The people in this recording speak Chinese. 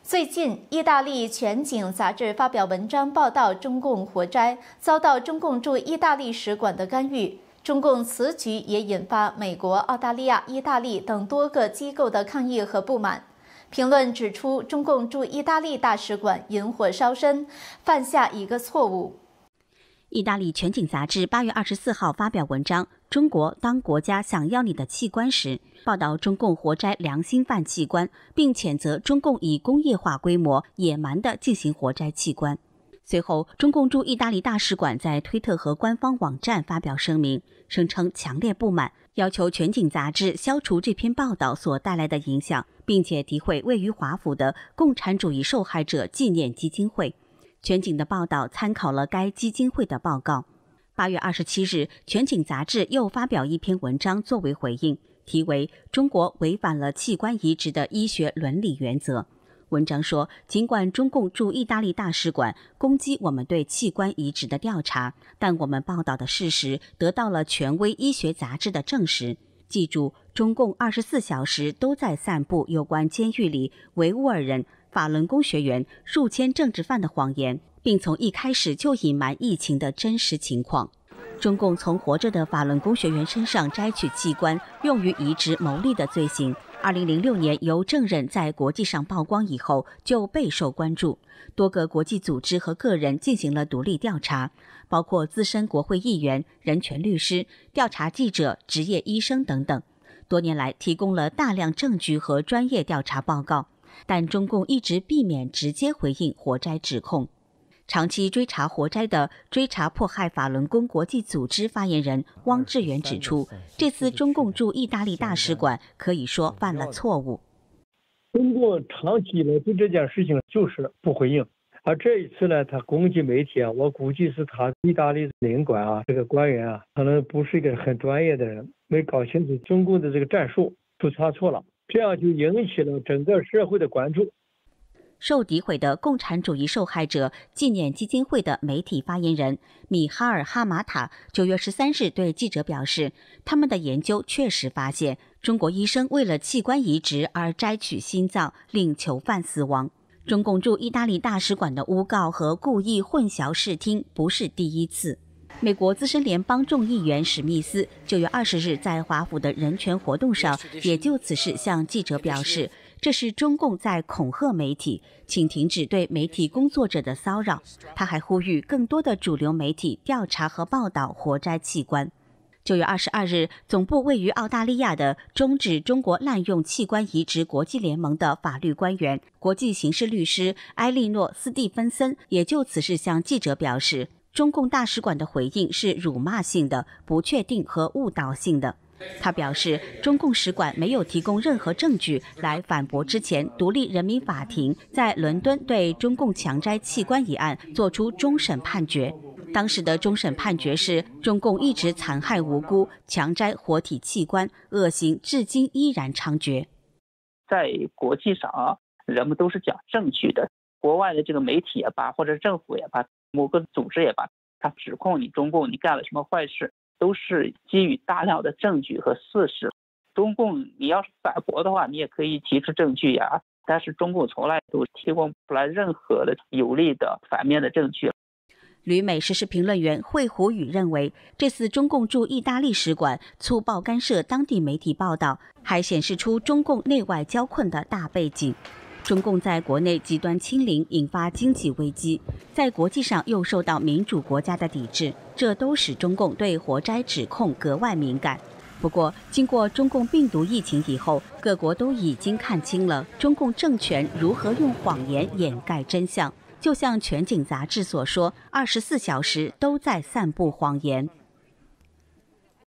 最近，意大利全景杂志发表文章报道中共活摘，遭到中共驻意大利使馆的干预。中共此举也引发美国、澳大利亚、意大利等多个机构的抗议和不满。评论指出，中共驻意大利大使馆引火烧身，犯下一个错误。 意大利全景杂志8月24号发表文章《中国当国家想要你的器官时》，报道中共活摘良心犯器官，并谴责中共以工业化规模野蛮地进行活摘器官。随后，中共驻意大利大使馆在推特和官方网站发表声明，声称强烈不满，要求全景杂志消除这篇报道所带来的影响，并且诋毁位于华府的共产主义受害者纪念基金会。全景的报道参考了该基金会的报告。8月27日，全景杂志又发表一篇文章作为回应，题为《中国违反了器官移植的医学伦理原则》。文章说，尽管中共驻意大利大使馆攻击我们对器官移植的调查，但我们报道的事实得到了权威医学杂志的证实。记住，中共24小时都在散布有关监狱里维吾尔人、法轮功学员、数千政治犯的谎言，并从一开始就隐瞒疫情的真实情况。中共从活着的法轮功学员身上摘取器官用于移植牟利的罪行，2006年由证人在国际上曝光以后就备受关注。多个国际组织和个人进行了独立调查，包括资深国会议员、人权律师、调查记者、职业医生等等，多年来提供了大量证据和专业调查报告。但中共一直避免直接回应活摘指控。长期追查活摘的追查迫害法轮功国际组织发言人汪志远指出，这次中共驻意大利大使馆可以说犯了错误。 中共长期以来对这件事情就是不回应，而这一次呢，他攻击媒体我估计是他意大利领馆这个官员可能不是一个很专业的人，没搞清楚中共的这个战术，出错了。这样就引起了整个社会的关注。 受诋毁的共产主义受害者纪念基金会的媒体发言人米哈尔·哈马塔9月13日对记者表示，他们的研究确实发现，中国医生为了器官移植而摘取心脏，令囚犯死亡。中共驻意大利大使馆的诬告和故意混淆视听不是第一次。美国资深联邦众议员史密斯9月20日在华府的人权活动上也就此事向记者表示，这是中共在恐吓媒体，请停止对媒体工作者的骚扰。他还呼吁更多的主流媒体调查和报道活摘器官。9月22日，总部位于澳大利亚的终止中国滥用器官移植国际联盟的法律官员、国际刑事律师埃莉诺·斯蒂芬森也就此事向记者表示，中共大使馆的回应是辱骂性的、不确定和误导性的。他表示，中共使馆没有提供任何证据来反驳之前独立人民法庭在伦敦对中共强摘器官一案作出终审判决。当时的终审判决是，中共一直残害无辜，强摘活体器官，恶行至今依然猖獗。 在国际上人们都是讲证据的，国外的这个媒体也罢，或者政府也罢，某个组织也罢，他指控你中共你干了什么坏事，都是基于大量的证据和事实。中共你要是反驳的话，你也可以提出证据但是中共从来都提供不来任何的有力的反面的证据。 旅美时事评论员惠虎宇认为，这次中共驻意大利使馆粗暴干涉当地媒体报道，还显示出中共内外交困的大背景。中共在国内极端清零，引发经济危机，在国际上又受到民主国家的抵制，这都使中共对活摘指控格外敏感。不过，经过中共病毒疫情以后，各国都已经看清了中共政权如何用谎言掩盖真相。就像全景杂志所说，24小时都在散布谎言。